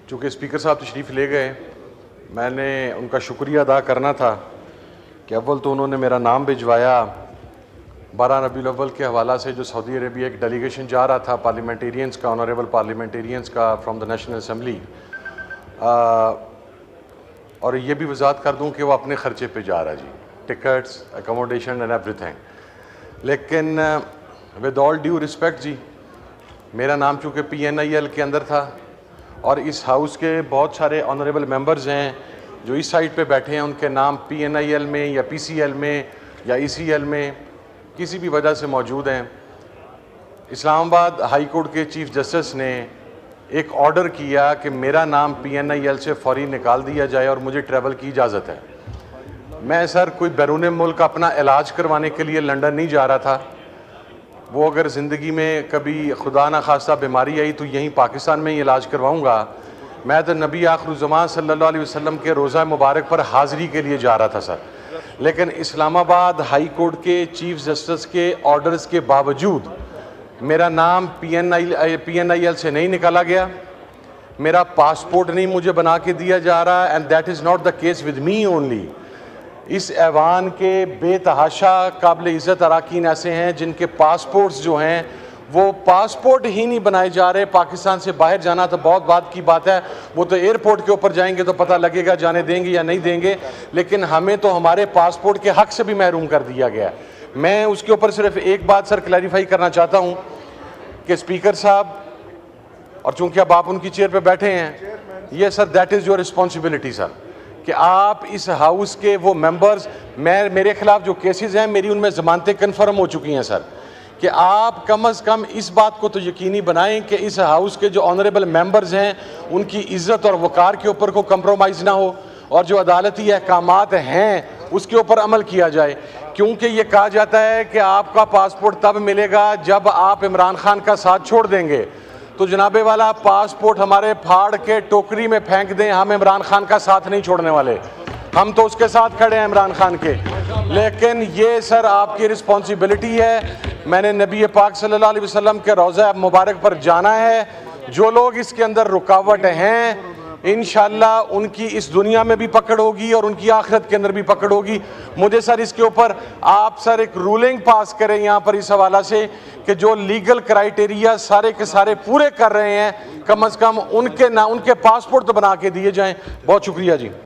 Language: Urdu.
چونکہ اسپیکر صاحب تشریف لے گئے، میں نے ان کا شکریہ ادا کرنا تھا کہ اول تو انہوں نے میرا نام بھجوایا 12 ربیع الاول کے حوالہ سے، جو سعودی عربیہ ایک ڈیلیگیشن جا رہا تھا پارلیمنٹیرینز کا، آنریبل پارلیمنٹیرینز کا فرام دا نیشنل اسمبلی، اور یہ بھی وضاحت کر دوں کہ وہ اپنے خرچے پہ جا رہا جی، tickets, accommodation and everything. لیکن ود آل ڈیو رسپیکٹ جی، میرا نام چونکہ PNIL کے اندر تھا، اور اس ہاؤس کے بہت سارے آنریبل ممبرز ہیں جو اس سائٹ پہ بیٹھے ہیں، ان کے نام PNIL میں یا PCL میں یا ECL میں کسی بھی وجہ سے موجود ہیں۔ اسلام آباد ہائی کورٹ کے چیف جسٹس نے ایک آرڈر کیا کہ میرا نام PNIL سے فوری نکال دیا جائے اور مجھے ٹریول کی اجازت ہے۔ میں سر کوئی بیرون ملک اپنا علاج کروانے کے لیے لنڈن نہیں جا رہا تھا، وہ اگر زندگی میں کبھی خدا نہ خواستہ بیماری آئی تو یہیں پاکستان میں ہی علاج کرواؤں گا۔ میں تو نبی آخر الزمان صلی اللہ علیہ وسلم کے روزہ مبارک پر حاضری کے لیے جا رہا تھا سر، لیکن اسلام آباد ہائی کورٹ کے چیف جسٹس کے آرڈرز کے باوجود میرا نام PNIL سے نہیں نکالا گیا، میرا پاسپورٹ نہیں مجھے بنا کے دیا جا رہا، and that is not the case with me only. اس ایوان کے بے تحاشا قابل عزت اراکین ایسے ہیں جن کے پاسپورٹس جو ہیں وہ پاسپورٹ ہی نہیں بنائے جا رہے۔ پاکستان سے باہر جانا تو بہت بات کی بات ہے، وہ تو ایئرپورٹ کے اوپر جائیں گے تو پتہ لگے گا جانے دیں گے یا نہیں دیں گے، لیکن ہمیں تو ہمارے پاسپورٹ کے حق سے بھی محروم کر دیا گیا۔ میں اس کے اوپر صرف ایک بات سر کلیریفائی کرنا چاہتا ہوں کہ اسپیکر صاحب، اور چونکہ اب آپ ان کی چیئر پہ بیٹھے ہیں، یہ sir that is your responsibility sir, کہ آپ اس ہاؤس کے وہ ممبرز، میرے خلاف جو کیسز ہیں میری ان میں ضمانتیں کنفرم ہو چکی ہیں سر، کہ آپ کم از کم اس بات کو تو یقینی بنائیں کہ اس ہاؤس کے جو آنریبل ممبرز ہیں ان کی عزت اور وقار کے اوپر کو کمپرومائز نہ ہو، اور جو عدالتی احکامات ہیں اس کے اوپر عمل کیا جائے، کیونکہ یہ کہا جاتا ہے کہ آپ کا پاسپورٹ تب ملے گا جب آپ عمران خان کا ساتھ چھوڑ دیں گے۔ تو جناب والا پاسپورٹ ہمارے پھاڑ کے ٹوکری میں پھینک دیں، ہم عمران خان کا ساتھ نہیں چھوڑنے والے، ہم تو اس کے ساتھ کھڑے ہیں عمران خان کے، لیکن یہ سر آپ کی رسپانسبلٹی ہے۔ میں نے نبی پاک صلی اللہ علیہ وسلم کے روضہ مبارک پر جانا ہے، جو لوگ اس کے اندر رکاوٹ ہیں انشاءاللہ ان کی اس دنیا میں بھی پکڑ ہوگی اور ان کی آخرت کے اندر بھی پکڑ ہوگی۔ مجھے سر اس کے اوپر آپ سر ایک رولنگ پاس کریں یہاں پر اس حوالہ سے کہ جو لیگل کرائیٹیریا سارے کے سارے پورے کر رہے ہیں، کم از کم ان کے پاسپورٹ تو بنا کے دیے جائیں۔ بہت شکریہ جی۔